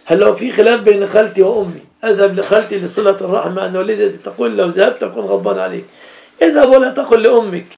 هل لو في خلاف بين خالتي وأمي أذهب لخالتي لصلة الرحم أن والدتي تقول لو ذهبت أكون غضبان عليك. اذهب ولا تقل لأمك